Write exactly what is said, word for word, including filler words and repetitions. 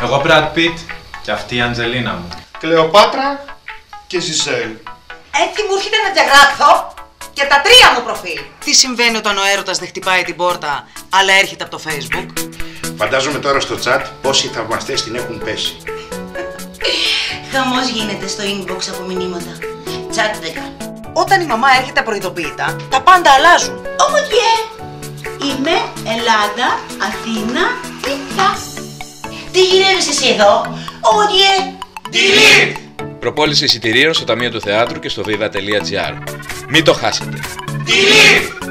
Εγώ Brad Pitt και αυτή η Αντζελίνα μου. Κλεοπάτρα και Ζιζέλ. Έτσι μου έρχεται να διαγράψω και τα τρία μου προφίλ. Τι συμβαίνει όταν ο έρωτας δεν χτυπάει την πόρτα, αλλά έρχεται από το Facebook? Φαντάζομαι τώρα στο chat πόσοι θαυμαστές την έχουν πέσει. Χαμός γίνεται στο inbox από μηνύματα. Chat δέκα. Όταν η μαμά έρχεται απροειδοποίητα, τα πάντα αλλάζουν. Ομογέ! Είμαι Ελλάδα, Αθήνα, Πίτα. Τι γυρεύεις εσύ εδώ? Ομογέ! Delete! Προπόληση εισιτηρίων στο Ταμείο του Θεάτρου και στο viva τελεία gr. Μην το χάσετε. Delete!